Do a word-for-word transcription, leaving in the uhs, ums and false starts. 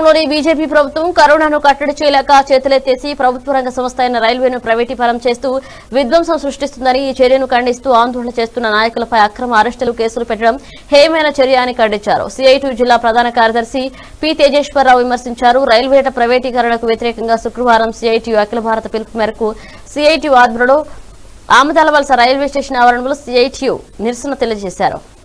కేంద్రంలోని బీజేపీ ప్రభుత్వం కరోనాను కట్టడి చేయలేక చేతులెత్తేసి ప్రభుత్వ రంగ సంస్థ అయిన రైల్వేను ప్రైవేటీకరణ చేస్తూ విధ్వంసం సృష్టిస్తుందని ఈ చర్యను ఖండిస్తూ ఆందోళన చేస్తున్న నాయకులపై అక్రమ అరెస్టులు కేసులు పెట్టడం హేయమైన చర్య అని ఖండించారు. సిఐటియు జిల్లా ప్రధాన కార్యదర్శి పి తేజేశ్వరరావు విమర్శించారు. రైల్వేట ప్రైవేటీకరణకు వ్యతిరేకంగా శుక్రవారం సిఐటియు అఖిల భారత పిలుపు మేరకు సిఐటియు ఆధ్వర్యంలో ఆమదాల వలస రైల్వే స్టేషన్ ఆవరణలో సిఐటియు నిరసన తెలియజేశారు.